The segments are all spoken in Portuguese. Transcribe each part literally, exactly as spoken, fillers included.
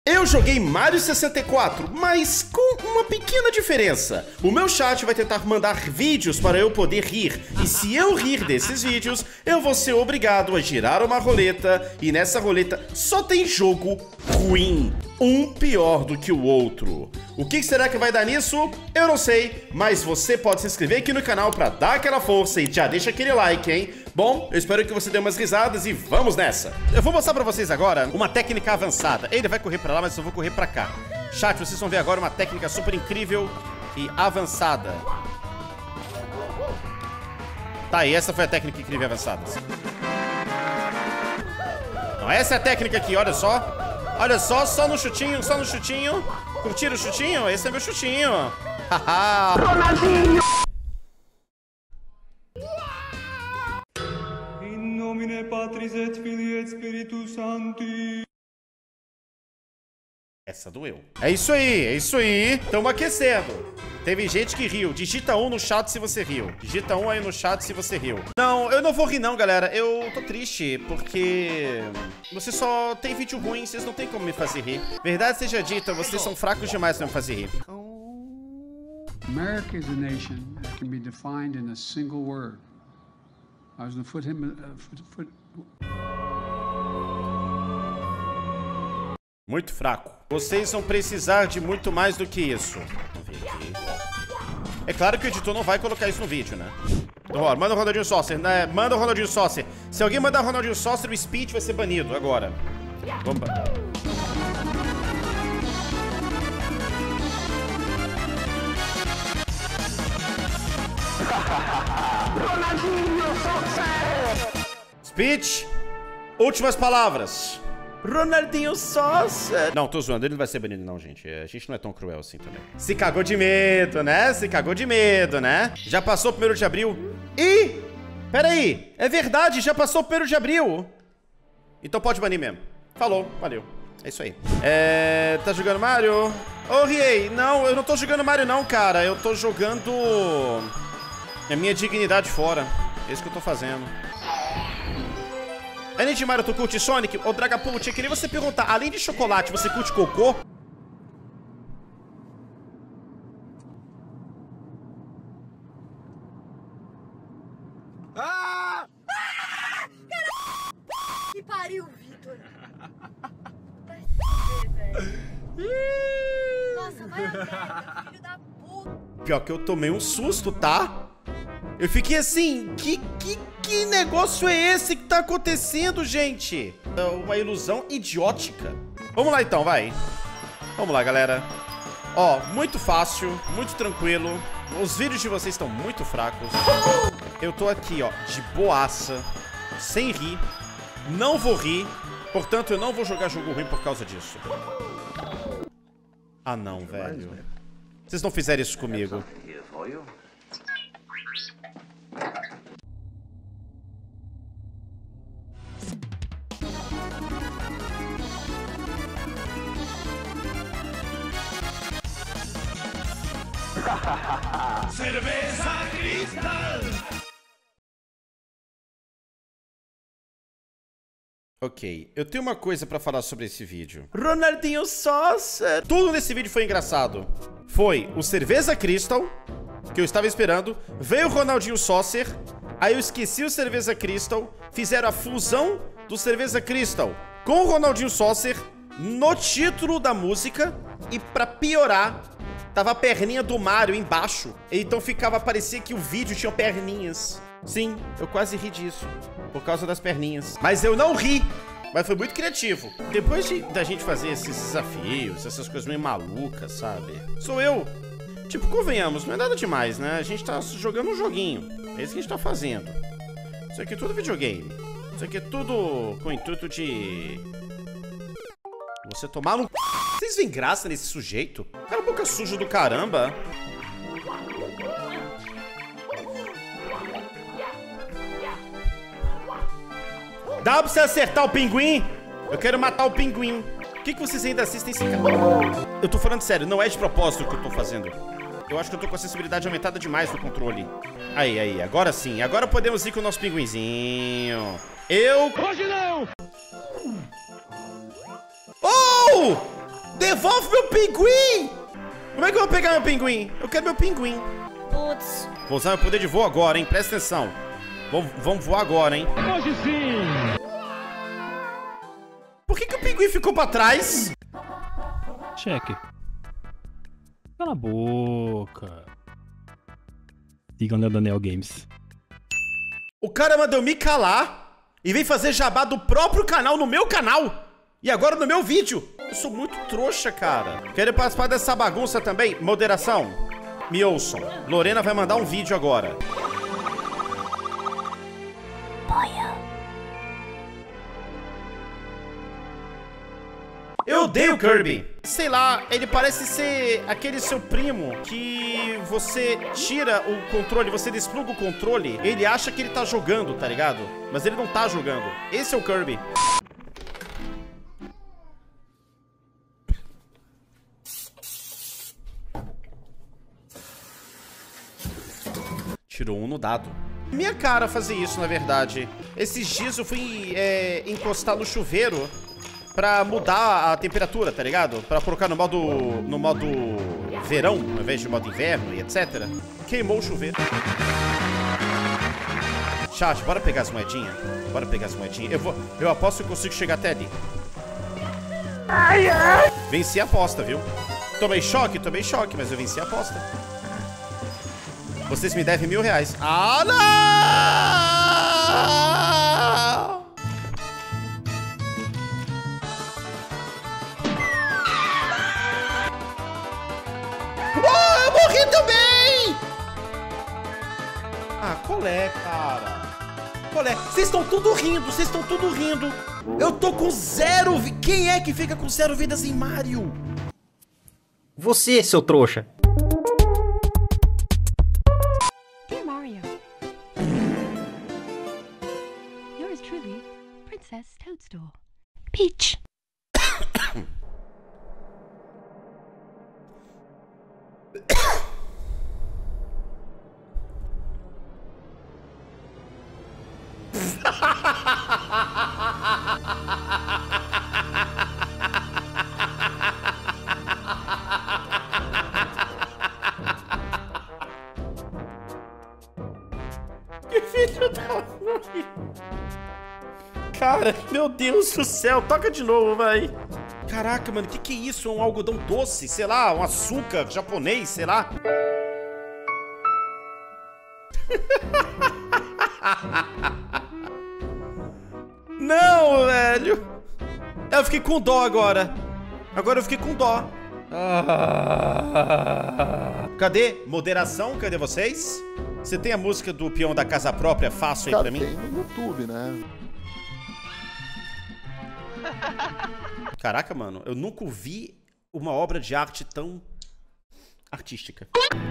Eu joguei Mario sessenta e quatro, mas com uma pequena diferença. O meu chat vai tentar mandar vídeos para eu poder rir. E se eu rir desses vídeos, eu vou ser obrigado a girar uma roleta. E nessa roleta só tem jogo ruim. Um pior do que o outro. O que será que vai dar nisso? Eu não sei, mas você pode se inscrever aqui no canal para dar aquela força e já deixa aquele like, hein? Bom, eu espero que você dê umas risadas e vamos nessa. Eu vou mostrar pra vocês agora uma técnica avançada. Ele vai correr pra lá, mas eu vou correr pra cá. Chat, vocês vão ver agora uma técnica super incrível e avançada. Tá, e essa foi a técnica incrível e avançada. Não, essa é a técnica aqui, olha só. Olha só, só no chutinho, só no chutinho. Curtiram o chutinho? Esse é meu chutinho. Haha. Ronaldinho! Essa doeu. É isso aí, é isso aí. Tamo aquecendo. Teve gente que riu. Digita um no chat se você riu. Digita um aí no chat se você riu. Não, eu não vou rir não, galera. Eu tô triste porque você só tem vídeo ruim, vocês não tem como me fazer rir. Verdade seja dita, vocês são fracos demais pra me fazer rir. America is a nation that can be defined in a single word. I was gonna put him uh, foot, foot. Muito fraco. Vocês vão precisar de muito mais do que isso. Vamos ver aqui. É claro que o editor não vai colocar isso no vídeo, né? Então, ó, manda o Ronaldinho Saucer, né? Manda o Ronaldinho Saucer. Se alguém mandar o Ronaldinho Saucer, o speech vai ser banido agora. Vamos. Ronaldinho Saucer. Speech. Últimas palavras. Ronaldinho Saucer. Não, tô zoando, ele não vai ser banido não, gente. A gente não é tão cruel assim também. Se cagou de medo, né? Se cagou de medo, né? Já passou o primeiro de abril. Ih! Peraí, é verdade, já passou o primeiro de abril. Então pode banir mesmo. Falou, valeu. É isso aí. É... Tá jogando Mario? Ô, Riei, não, eu não tô jogando Mario não, cara. Eu tô jogando a minha dignidade fora. É isso que eu tô fazendo. Além de Mario, tu curte Sonic? Ô, Dragapult, eu queria você perguntar, além de chocolate, você curte cocô? Ah! Que pariu, Vitor. Nossa, vai a merda, filho da puta. Pior que eu tomei um susto, tá? Eu fiquei assim, que, que, que negócio é esse que tá acontecendo, gente? É uma ilusão idiótica. Vamos lá então, vai. Vamos lá, galera. Ó, muito fácil, muito tranquilo. Os vídeos de vocês estão muito fracos. Eu tô aqui, ó, de boaça, sem rir. Não vou rir. Portanto, eu não vou jogar jogo ruim por causa disso. Ah, não, velho. Vocês não fizeram isso comigo. Cerveza Cristal. Ok, eu tenho uma coisa pra falar sobre esse vídeo. Ronaldinho Saucer. Tudo nesse vídeo foi engraçado. Foi o Cerveza Crystal, que eu estava esperando. Veio o Ronaldinho Saucer. Aí eu esqueci o Cerveza Crystal. Fizeram a fusão do Cerveza Crystal com o Ronaldinho Saucer no título da música. E pra piorar, tava a perninha do Mario embaixo. Então ficava, parecia que o vídeo tinha perninhas. Sim, eu quase ri disso, por causa das perninhas. Mas eu não ri, mas foi muito criativo. Depois de, da gente fazer esses desafios, essas coisas meio malucas, sabe? Sou eu. Tipo, convenhamos, não é nada demais, né? A gente tá jogando um joguinho. É isso que a gente tá fazendo. Isso aqui é tudo videogame. Isso aqui é tudo com o intuito de... você tomar no... Vocês veem graça nesse sujeito? Cara, boca suja do caramba. Dá pra você acertar o pinguim? Eu quero matar o pinguim. Por que, que vocês ainda assistem esse canal? Eu tô falando sério, não é de propósito o que eu tô fazendo. Eu acho que eu tô com a sensibilidade aumentada demais no controle. Aí, aí, agora sim. Agora podemos ir com o nosso pinguinzinho. Eu... Hoje não! Oh! Devolve meu pinguim! Como é que eu vou pegar meu pinguim? Eu quero meu pinguim. Putz. Vou usar meu poder de voo agora, hein? Presta atenção. Vamos, vamos voar agora, hein? Hoje sim! Por que que o pinguim ficou pra trás? Cheque. Cala a boca. Sigam o Daniel Games. O cara mandou eu me calar e vem fazer jabá do próprio canal no meu canal. E agora no meu vídeo. Eu sou muito trouxa, cara. Quero participar dessa bagunça também? Moderação. Me ouçam. Lorena vai mandar um vídeo agora. Eu odeio o Kirby. Sei lá, ele parece ser aquele seu primo que você tira o controle, você despluga o controle, ele acha que ele tá jogando, tá ligado? Mas ele não tá jogando. Esse é o Kirby. Tirou um no dado. Minha cara fazer isso, na verdade. Esses dias eu fui é, encostar no chuveiro pra mudar a temperatura, tá ligado? Pra colocar no modo, no modo verão, ao invés de modo inverno e etcétera. Queimou o chuveiro. Chat, bora pegar as moedinhas? Bora pegar as moedinhas. Eu, vou, eu aposto que eu consigo chegar até ali. Venci a aposta, viu? Tomei choque, tomei choque, mas eu venci a aposta. Vocês me devem mil reais. Ah, não! Oh, eu morri também! Ah, qual é, cara? Qual é? Vocês estão tudo rindo, vocês estão tudo rindo. Eu tô com zero... Vi... Quem é que fica com zero vidas em Mario? Você, seu trouxa. Dear Mario, yours truly, Princess Toadstool. Peach. Que filho da mãe. Cara, meu Deus do céu. Toca de novo, vai. Caraca, mano, que que é isso? É um algodão doce? Sei lá, um açúcar japonês, sei lá. Não, velho. Eu fiquei com dó agora. Agora eu fiquei com dó. Ah. Cadê? Moderação? Cadê vocês? Você tem a música do peão da casa própria fácil aí Cara, pra mim? tem no YouTube, né? Caraca, mano, eu nunca vi uma obra de arte tão artística.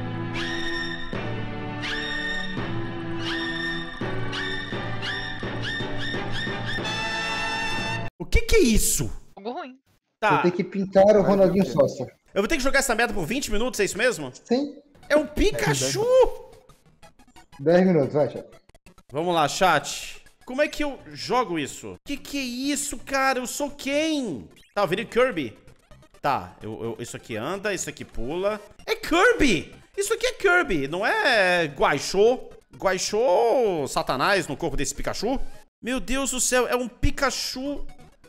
O que que é isso? Algo ruim. Tá. Você tem que pintar o Ronaldinho Sócia. Eu vou ter que jogar essa merda por vinte minutos, é isso mesmo? Sim. É um Pikachu! dez minutos, vai, chat. Vamos lá, chat. Como é que eu jogo isso? Que que é isso, cara? Eu sou quem? Tá, eu virei Kirby. Tá, eu, eu, isso aqui anda, isso aqui pula. É Kirby! Isso aqui é Kirby, não é Guaixô? Guaixô Satanás no corpo desse Pikachu? Meu Deus do céu, é um Pikachu...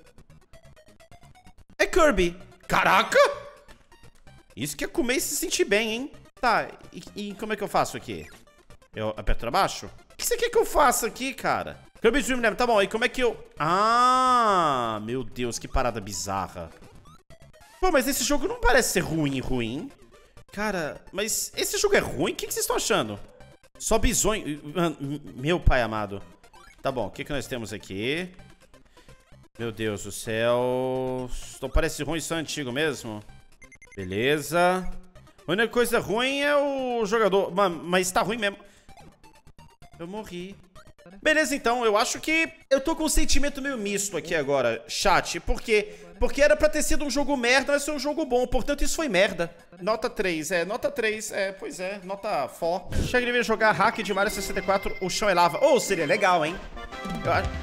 É Kirby. Caraca! Isso que é comer e se sentir bem, hein? Tá, e, e como é que eu faço aqui? Eu aperto pra baixo? O que você quer que eu faça aqui, cara? Kirby Dream Land, tá bom, e como é que eu... Ah, meu Deus, que parada bizarra. Pô, mas esse jogo não parece ser ruim, ruim. Cara, mas esse jogo é ruim? O que, que vocês estão achando? Só bizonho... Meu pai amado. Tá bom, o que, que nós temos aqui? Meu Deus do céu... Não parece ruim, só antigo mesmo. Beleza. A única coisa ruim é o jogador... Mas tá ruim mesmo. Eu morri. Beleza, então, eu acho que eu tô com um sentimento meio misto aqui agora, chat. Por quê? Porque era pra ter sido um jogo merda, mas foi um jogo bom. Portanto, isso foi merda. Nota três, é, nota três, é, pois é, nota quatro. Cheguei a jogar hack de Mario sessenta e quatro, o chão é lava. Ou oh, seria legal, hein? Eu acho...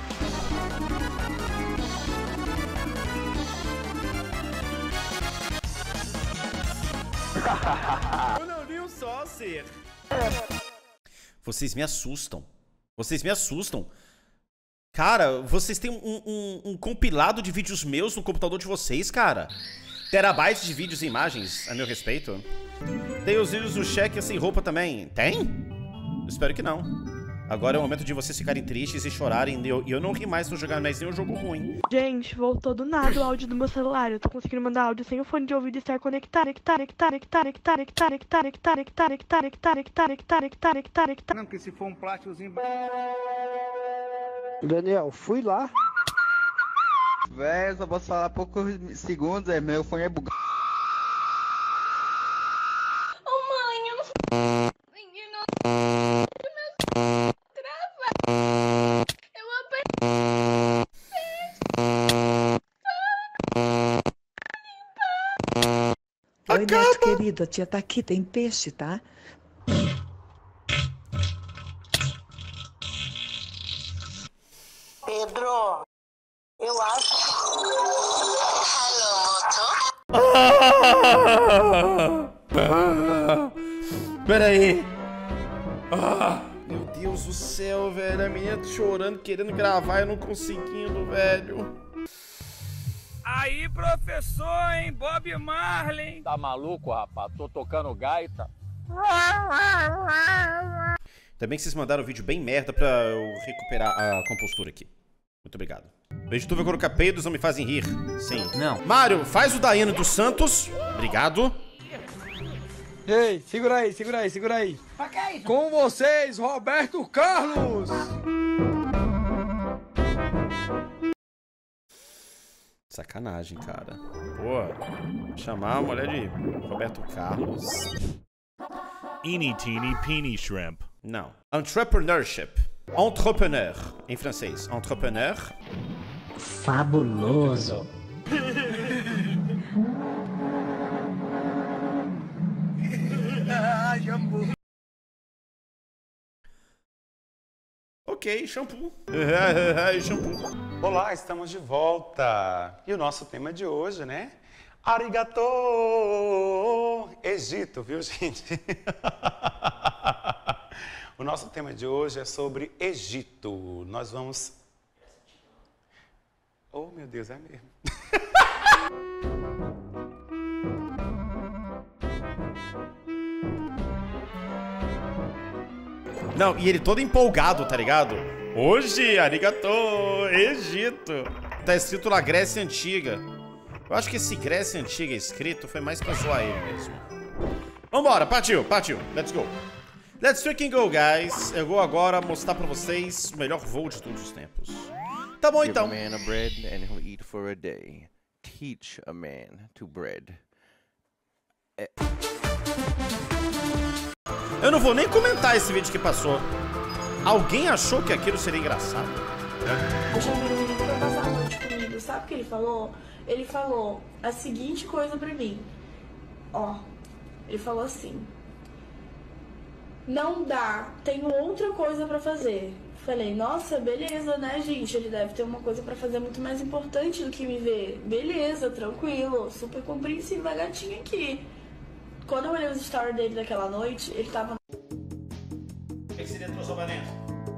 Ronaldinho Saucer. Vocês me assustam. Vocês me assustam. Cara, vocês têm um, um, um compilado de vídeos meus no computador de vocês, cara. Terabytes de vídeos e imagens, a meu respeito. Tem os vídeos do Cheque sem roupa também. Tem? Espero que não. Agora é o momento de vocês ficarem tristes e chorarem. E eu, eu não ri mais pra jogar mais nenhum jogo ruim. Gente, voltou do nada o áudio do meu celular. Eu tô conseguindo mandar áudio sem o fone de ouvido estar conectado. Não, que se for um plásticozinho... Daniel, fui lá. Véi, só posso falar poucos segundos, é, meu fone é bugado. Ô mãe, eu não... Menino... Eu Oi, Neto, querido, a tia tá aqui, tem peixe, tá? Pedro, eu acho... Ah! Pera aí. Ah! Meu Deus do céu, velho. A menina chorando, querendo gravar e não conseguindo, velho. Aí, professor, hein? Bob Marley. Tá maluco, rapaz? Tô tocando gaita. Também que vocês mandaram um vídeo bem merda pra eu recuperar a compostura aqui. Muito obrigado. O editor vai colocar peidos não me fazem rir. Sim. Não. Mário, faz o Daiane dos Santos. Obrigado. Ei, segura aí, segura aí, segura aí. Com vocês, Roberto Carlos. Sacanagem, cara. Pô, chamar a mulher de Roberto Carlos. Eeny teeny peeny shrimp. Não. Entrepreneurship. Entrepreneur, em francês. Entrepreneur. Fabuloso. Ok, shampoo. Shampoo. Olá, estamos de volta. E o nosso tema de hoje, né? Arigato! Egito, viu, gente? O nosso tema de hoje é sobre Egito. Nós vamos... Oh, meu Deus, é mesmo. Não, e ele todo empolgado, tá ligado? Hoje, arigato, Egito. Tá escrito lá Grécia Antiga. Eu acho que esse Grécia Antiga escrito foi mais pra zoar ele mesmo. Vambora, partiu, partiu. Let's go. Let's freaking go, guys. Eu vou agora mostrar pra vocês o melhor voo de todos os tempos. Tá bom, então. Give a man a bread and he'll eat for a day. Teach a man to bread. É... Eu não vou nem comentar esse vídeo que passou. Alguém achou que aquilo seria engraçado? Eu chamei o menino pra passar a noite comigo. Sabe o que ele falou? Ele falou a seguinte coisa pra mim. Ó, ele falou assim: não dá, tenho outra coisa pra fazer. Falei, nossa, beleza, né, gente? Ele deve ter uma coisa pra fazer muito mais importante do que me ver. Beleza, tranquilo, super compreensiva a gatinha aqui. Quando eu olhei os stories dele daquela noite, ele tava... O que seria trouxe pra dentro?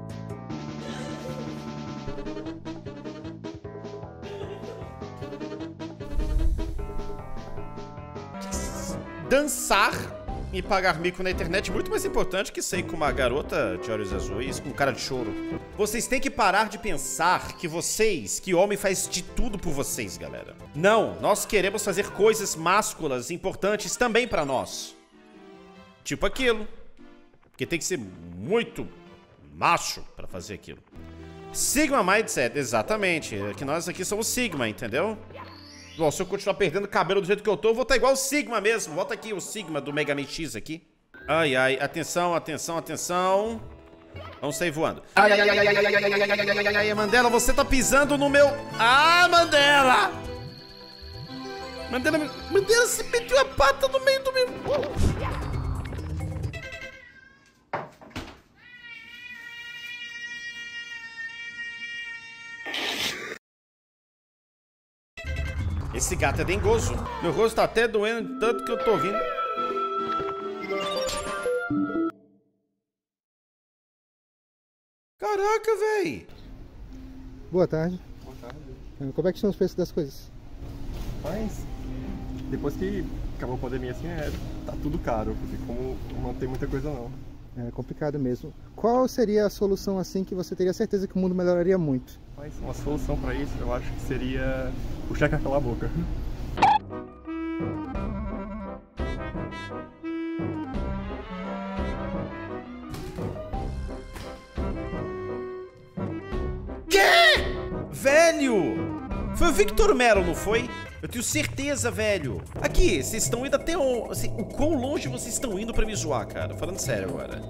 Dançar e pagar mico na internet é muito mais importante que sair com uma garota de olhos azuis com cara de choro. Vocês têm que parar de pensar que vocês, que homem faz de tudo por vocês, galera. Não, nós queremos fazer coisas másculas importantes também pra nós. Tipo aquilo. Porque tem que ser muito macho pra fazer aquilo. Sigma Mindset, exatamente. É que nós aqui somos Sigma, entendeu? Bom, se eu continuar perdendo cabelo do jeito que eu tô, eu vou estar igual o Sigma mesmo. Volta aqui o Sigma do Mega Man X aqui. Ai, ai, atenção, atenção, atenção. Vamos sair voando. Ai, ai, ai, ai, ai, ai, ai, ai, ai, ai, ai, Mandela, você tá pisando no meu... Ah, Mandela! Mandela, Mandela se meteu a pata no meio do meu... Esse gato é dengoso. Meu rosto tá até doendo tanto que eu tô ouvindo. Caraca, véi. Boa tarde. Boa tarde. Como é que estão os preços das coisas? Mas, depois que acabou a pandemia, assim, é, tá tudo caro, porque como não tem muita coisa não. É complicado mesmo. Qual seria a solução assim que você teria certeza que o mundo melhoraria muito? Mas uma solução pra isso, eu acho que seria o cheque calar a boca. Velho! Foi o Victor Melo, não foi? Eu tenho certeza, velho. Aqui, vocês estão indo até onde? Assim, o quão longe vocês estão indo pra me zoar, cara? Falando sério agora.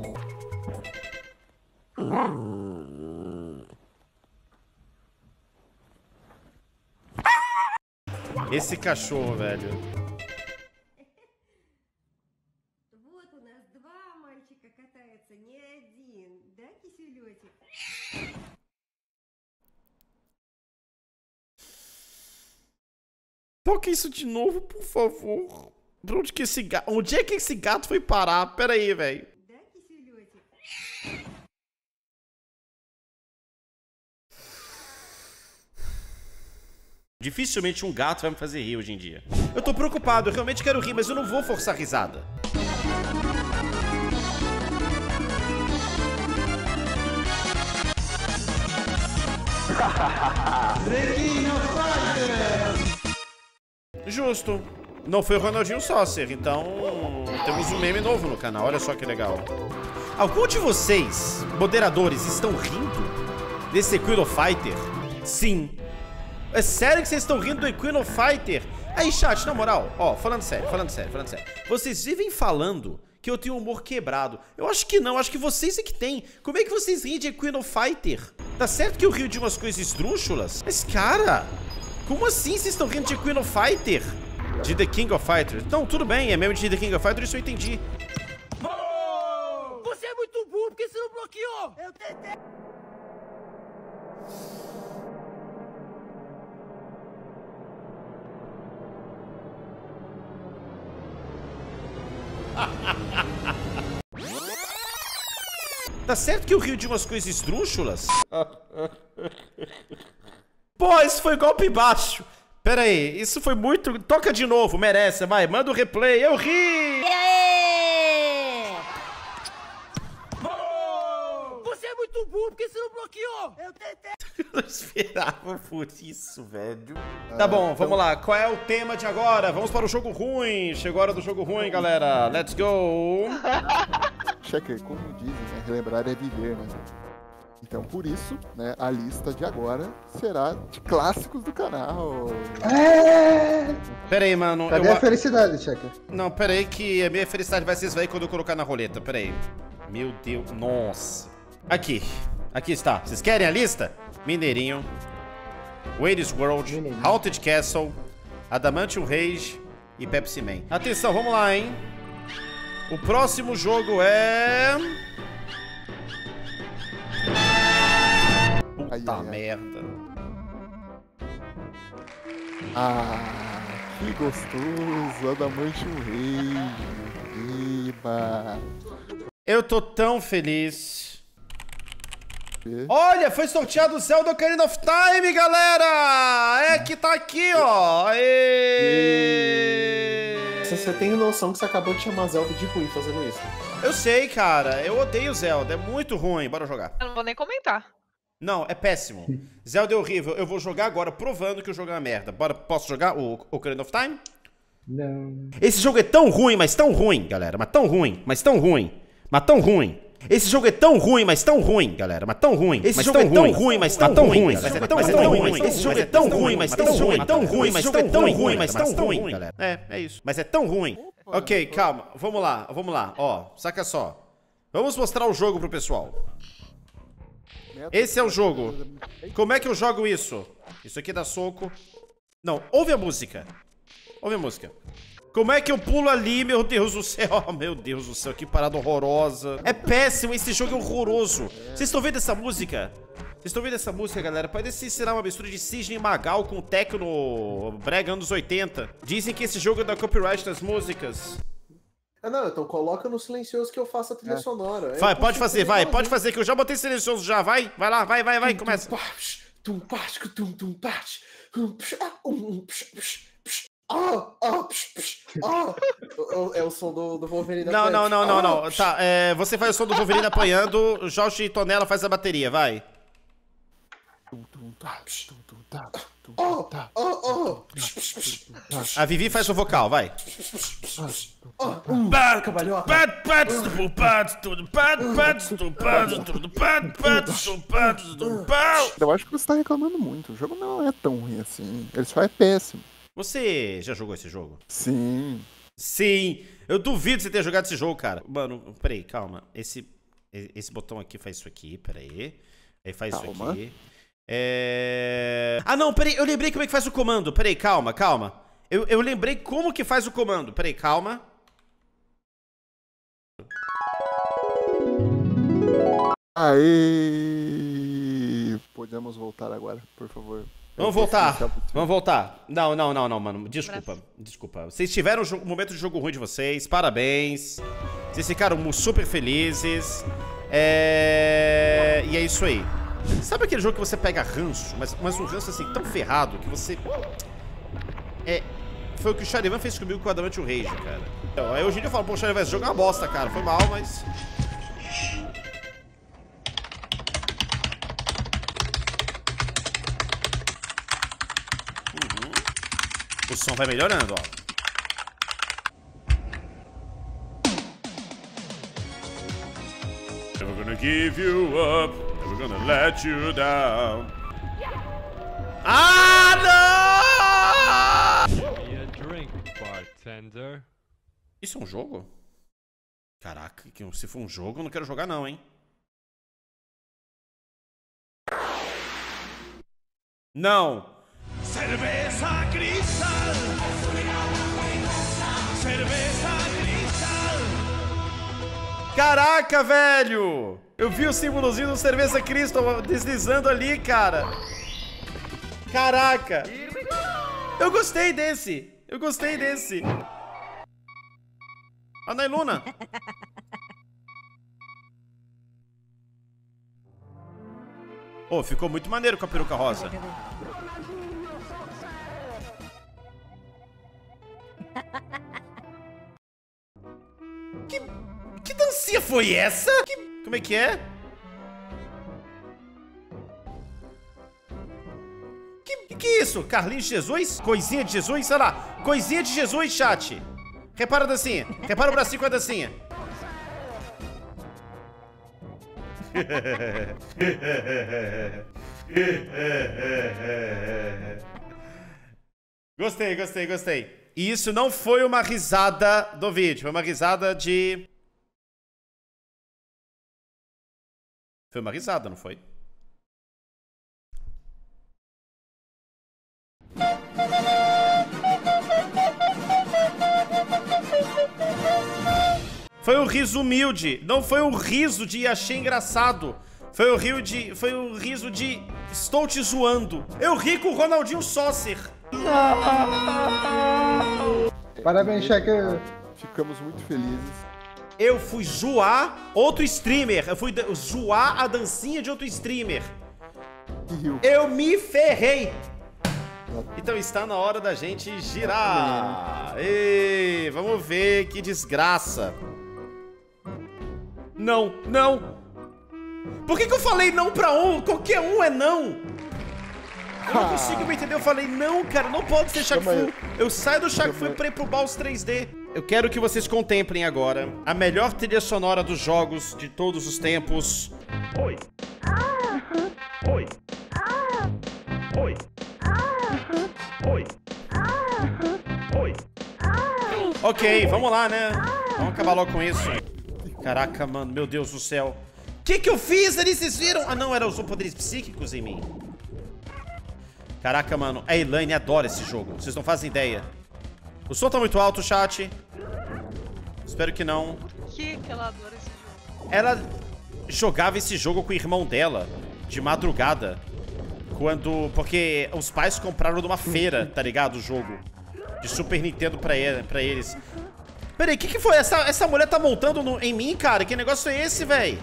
Esse cachorro, velho. Toca isso de novo, por favor. Pra onde que esse gato... Onde é que esse gato foi parar? Pera aí, velho. Dificilmente um gato vai me fazer rir hoje em dia. Eu tô preocupado, eu realmente quero rir, mas eu não vou forçar a risada. Justo. Não foi o Ronaldinho Saucer, então temos um meme novo no canal, olha só que legal. Algum de vocês, moderadores, estão rindo desse Equino Fighter? Sim. É sério que vocês estão rindo do Equino Fighter? Aí, chat, na moral, ó, falando sério, falando sério, falando sério. Vocês vivem falando que eu tenho humor quebrado. Eu acho que não, acho que vocês é que tem. Como é que vocês riem de Equino Fighter? Tá certo que eu rio de umas coisas esdrúxulas? Mas, cara, como assim vocês estão rindo de Equino Fighter? De The King of Fighters? Não, tudo bem, é mesmo de The King of Fighters, isso eu entendi. Oh! Você é muito burro, porque você não bloqueou! Eu tentei! Tá certo que eu rio de umas coisas esdrúxulas? Pô, isso foi golpe baixo. Pera aí, isso foi muito... Toca de novo, merece, vai, manda o replay, eu ri! Oh! Você é muito burro, porque você não bloqueou! Eu tentei! Eu não esperava por isso, velho. Tá bom, vamos lá, qual é o tema de agora? Vamos para o jogo ruim. Chegou a hora do jogo ruim, galera. Let's go! Checker, como dizem, né? Relembrar é viver, né? Então, por isso, né, a lista de agora será de clássicos do canal. É! Pera aí, mano. Cadê eu... a felicidade, Checker? Não, pera aí que a minha felicidade vai se esvair quando eu colocar na roleta. Pera aí. Meu Deus, nossa. Aqui, aqui está. Vocês querem a lista? Mineirinho, Wayne's World, Mineirinho. Haunted Castle, Adamantium Rage e Pepsi Man. Atenção, vamos lá, hein? O próximo jogo é... Puta ai, ai, merda. Ah, que gostoso. Adamantium Rage. Eba. Eu tô tão feliz. Olha, foi sorteado o Zelda Ocarina of Time, galera! É que tá aqui, ó! Aê! Você tem noção que você acabou de chamar Zelda de ruim fazendo isso? Eu sei, cara. Eu odeio Zelda. É muito ruim. Bora jogar. Eu não vou nem comentar. Não, é péssimo. Zelda é horrível. Eu vou jogar agora provando que o jogo é uma merda. Bora, posso jogar o Ocarina of Time? Não. Esse jogo é tão ruim, mas tão ruim, galera. Mas tão ruim, mas tão ruim. Mas tão ruim. Esse jogo é tão ruim, mas tão ruim, galera. Mas tão ruim. Esse jogo é tão ruim, mas tão ruim. Mas é tão ruim. Esse jogo é tão ruim, mas tão ruim. Tão ruim, mas tão ruim, mas tão ruim, galera. É, é isso. Mas é tão ruim. Ok, calma. Vamos lá, vamos lá. Ó, saca só. Vamos mostrar o jogo pro pessoal. Esse é o jogo. Como é que eu jogo isso? Isso aqui dá soco. Não, ouve a música. Ouve a música. Como é que eu pulo ali, meu Deus do céu? Oh, meu Deus do céu, que parada horrorosa. É péssimo, esse jogo é horroroso. Vocês estão vendo essa música? Vocês estão vendo essa música, galera? Parece ser uma mistura de Cisne Magal com Tecno Brega anos oitenta. Dizem que esse jogo é da copyright das músicas. Ah, não, então coloca no silencioso que eu faço a trilha É. sonora. Vai, pode fazer, vai, pode fazer, que eu já botei silencioso já, vai, vai lá, vai, vai, vai, começa. Ah, ah, psh, psh, ah. É o som do, do Wolverine Não, não, não, não, Ah, não. psh. Tá, é, você faz o som do Wolverine apanhando, o Josh Tonella faz a bateria, vai. Oh, oh, oh. A Vivi faz o vocal, vai. Eu acho que você tá reclamando muito. O jogo não é tão ruim assim. Ele só é péssimo. Você já jogou esse jogo? Sim. Sim. Eu duvido você ter jogado esse jogo, cara. Mano, peraí, calma. Esse, esse botão aqui faz isso aqui, peraí. Aí faz Calma. isso aqui. É... Ah, não, peraí. Eu lembrei como é que faz o comando. Peraí, calma, calma. Eu, eu lembrei como que faz o comando. Peraí, calma. Aê! Podemos voltar agora, por favor. Vamos voltar, vamos voltar. Não, não, não, não, mano. Desculpa, desculpa. Vocês tiveram um momento de jogo ruim de vocês. Parabéns. Vocês ficaram super felizes. É... E é isso aí. Sabe aquele jogo que você pega ranço, mas, mas um ranço assim tão ferrado que você... É... Foi o que o Charivan fez comigo com o Adamantio Rage, cara. Então, aí hoje em dia eu falo, pô, Charivan, esse jogo é uma bosta, cara. Foi mal, mas... Uhum. O som vai melhorando, ó. Never gonna give you up, never gonna let you down. Ah, não! Give me a drink, bartender. Isso é um jogo? Caraca, que- se for um jogo, eu não quero jogar não, hein? Não! Cerveza cristal. Cerveza cristal. Caraca, velho! Eu vi o símbolozinho do Cerveza Crystal deslizando ali, cara. Caraca! Eu gostei desse! Eu gostei desse! A Nailuna! Oh, ficou muito maneiro com a peruca rosa. Que, que dancinha foi essa? Que, como é que é? Que que é isso? Carlinhos de Jesus? Coisinha de Jesus? Sei lá. Coisinha de Jesus, chat. Repara a dancinha. Repara o bracinho com a dancinha. Gostei, gostei, gostei. E isso não foi uma risada do vídeo, foi uma risada de... Foi uma risada, não foi? Foi um riso humilde, não foi um riso de achei engraçado. Foi o rio de, foi o riso de estou te zoando. Eu ri com o Ronaldinho Saucer. Parabéns, Checker. Ficamos muito felizes. Eu fui zoar outro streamer. Eu fui da- zoar a dancinha de outro streamer. Eu me ferrei. Então está na hora da gente girar. Ei, vamos ver que desgraça. Não, não. Por que que eu falei não pra um? Qualquer um é não. Eu não consigo me entender. Eu falei não, cara, não pode ser Shaq Fu. Eu saio do Shaq Fu pra ir pro Baus três D. Eu quero que vocês contemplem agora a melhor trilha sonora dos jogos de todos os tempos. Oi. Oi. Oi. Oi. Oi. Ok, vamos lá, né? Vamos acabar logo com isso. Caraca, mano, meu Deus do céu. O que que eu fiz ali, vocês viram? Ah, não, era usou poderes psíquicos em mim. Caraca, mano, a Elaine adora esse jogo. Vocês não fazem ideia. O som tá muito alto, chat. Espero que não. Por que que ela adora esse jogo? Ela jogava esse jogo com o irmão dela, de madrugada. Quando... Porque os pais compraram numa feira, tá ligado? O jogo. De Super Nintendo pra, ele, pra eles. Peraí, o que que foi? Essa, essa mulher tá montando no, em mim, cara? Que negócio é esse, véi?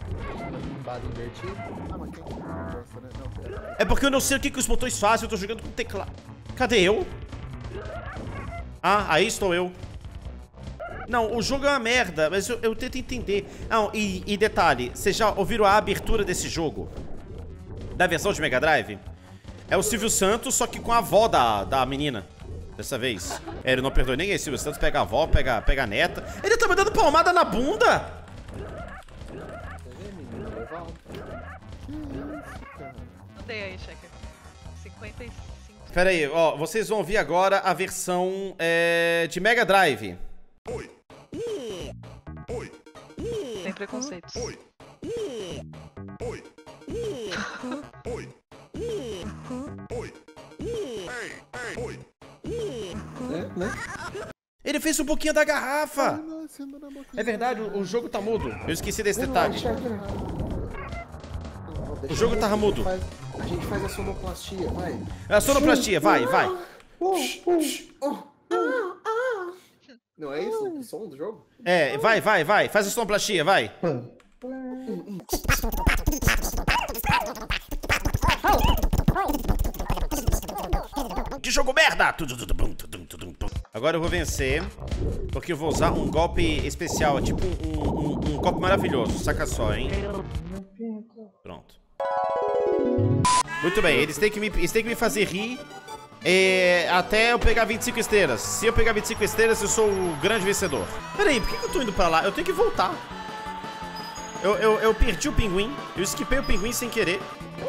É porque eu não sei o que que os botões fazem, eu tô jogando com teclado. Cadê eu? Ah, aí estou eu. Não, o jogo é uma merda, mas eu, eu tento entender. Não, e, e detalhe, vocês já ouviram a abertura desse jogo? Da versão de Mega Drive? É o Silvio Santos, só que com a avó da, da menina. Dessa vez. É, ele não perdoa ninguém. Silvio Santos pega a avó, pega, pega a neta. Ele tá me dando palmada na bunda! Mandei aí, Checker. cinquenta e cinco. Pera aí, ó, vocês vão ouvir agora a versão é, de Mega Drive. Sem preconceitos. Ele fez um pouquinho da garrafa. É verdade, o, o jogo tá mudo. Eu esqueci desse detalhe. O jogo tá mudo. A gente faz a sonoplastia, vai. A sonoplastia, vai, vai. Não é isso o som do jogo? É, vai, vai, vai. Faz a sonoplastia, vai. Que jogo merda! Agora eu vou vencer, porque eu vou usar um golpe especial, tipo um, um, um golpe maravilhoso. Saca só, hein? Pronto. Muito bem, eles têm que me, eles têm que me fazer rir é, até eu pegar vinte e cinco estrelas. Se eu pegar vinte e cinco estrelas, eu sou o grande vencedor. Pera aí, por que eu tô indo pra lá? Eu tenho que voltar. Eu, eu, eu perdi o pinguim. Eu esquipei o pinguim sem querer.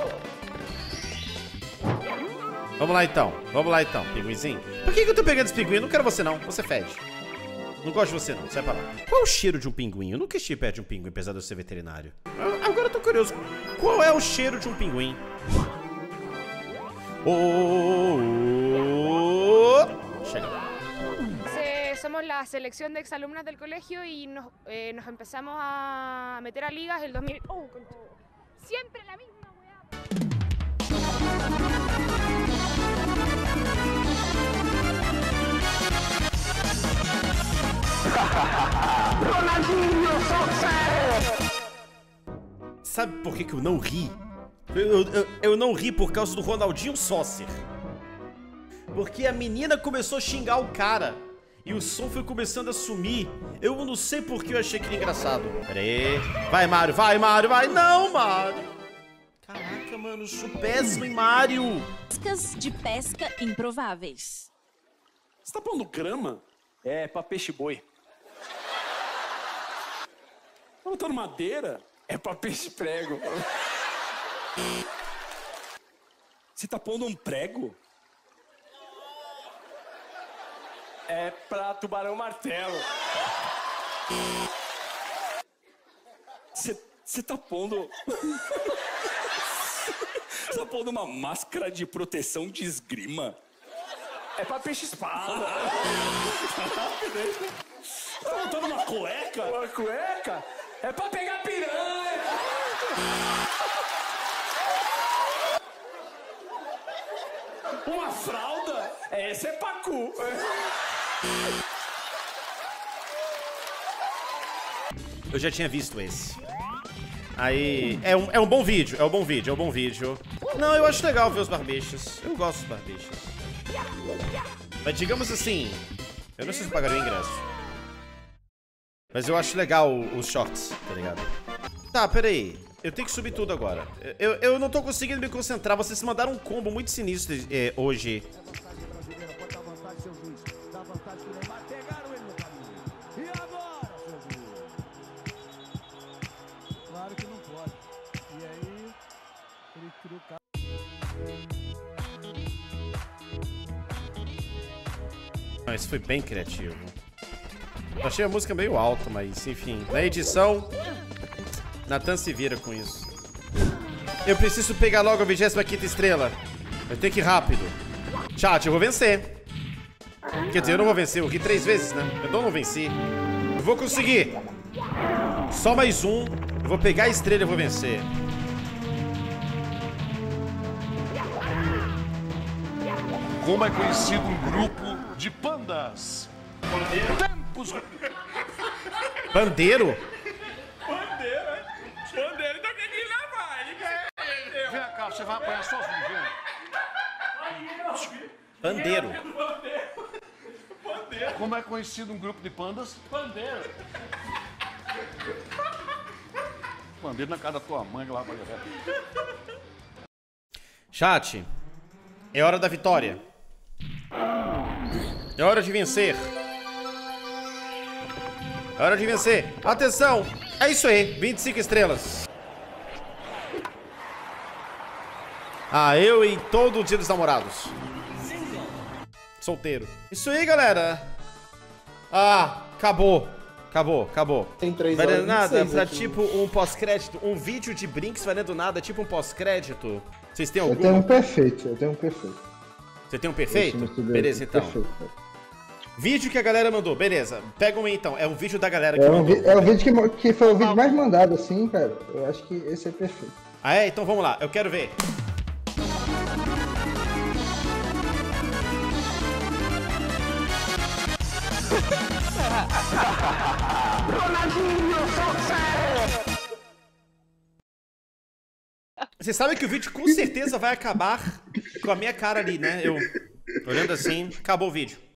Vamos lá então, vamos lá então, pinguinzinho. Por que, que eu tô pegando esse pinguim? Eu não quero você não, você fede. Não gosto de você não, sai pra lá. Qual é o cheiro de um pinguim? Eu nunca estive perto de um pinguim, apesar de eu ser veterinário. Eu, agora eu tô curioso. Qual é o cheiro de um pinguim? Oh, oh, oh. Chega. Somos la selección de exalumnas del colegio y nos, eh, nos empezamos a meter a ligas el dos mil... Oh, siempre la misma. Sabe por que que eu não ri? Eu, eu, eu não ri por causa do Ronaldinho Sócer. Porque a menina começou a xingar o cara e o som foi começando a sumir. Eu não sei por que eu achei aquilo engraçado. Pera aí. Vai, Mario, vai, Mario, vai. Não, Mario. Caraca, mano, eu sou péssimo em Mario. Iscas de pesca improváveis. Você tá pondo grama? É, pra peixe-boi. Tá botando madeira? É pra peixe-prego. Você tá pondo um prego? É pra tubarão-martelo. Você tá pondo... Você tá pondo uma máscara de proteção de esgrima? É pra peixe-espada. Tá botando uma cueca? Uma cueca? É pra pegar piranha. Uma fralda? Essa é pacu. Eu já tinha visto esse. Aí, é um, é um bom vídeo, é um bom vídeo, é um bom vídeo. Não, eu acho legal ver os barbichos. Eu gosto dos barbichos. Mas digamos assim, eu não sei se pagaria o ingresso. Mas eu acho legal os shorts, tá ligado? Tá, peraí. Eu tenho que subir tudo agora. Eu, eu não tô conseguindo me concentrar. Vocês mandaram um combo muito sinistro é, hoje. Claro que não pode. E aí, ele criou o carro. Ah, isso foi bem criativo. Eu achei a música meio alta, mas enfim. Na edição, Nathan se vira com isso. Eu preciso pegar logo a vigésima quinta estrela. Eu tenho que ir rápido. Chat, eu vou vencer. Quer dizer, eu não vou vencer. Eu ri três vezes, né? Então eu não venci. Eu vou conseguir. Só mais um. Eu vou pegar a estrela e eu vou vencer. Como é conhecido um grupo de pandas? Tempo pros... Bandeiro? Bandeiro, é? Bandeiro, então quem que levar? Ele quer... Vem cá, você vai apanhar sozinho, vem. Bandeiro. Bandeiro. Como é conhecido um grupo de pandas? Bandeiro. Bandeiro na casa da tua mãe, que lá vai levar. Chat, é hora da vitória. É hora de vencer. É hora de vencer. Atenção, é isso aí, vinte e cinco estrelas. Ah, eu em todo o dia dos namorados. Solteiro. Isso aí, galera. Ah, acabou. Acabou, acabou. Tem três valendo horas e nada, vinte e pra seis, tipo um pós-crédito. Um vídeo de Brinks valendo nada, tipo um pós-crédito. Vocês têm algum? Eu tenho um perfeito, eu tenho um perfeito. Você tem um perfeito? Esse Beleza, então. perfeito. Vídeo que a galera mandou, beleza. Pega um aí, então. É o vídeo da galera que É, um mandou. vi- é o vídeo que, que foi o vídeo mais mandado, assim, cara. Eu acho que esse é perfeito. Ah, é? Então vamos lá. Eu quero ver. Você sabe que o vídeo com certeza vai acabar com a minha cara ali, né? Eu olhando assim, acabou o vídeo.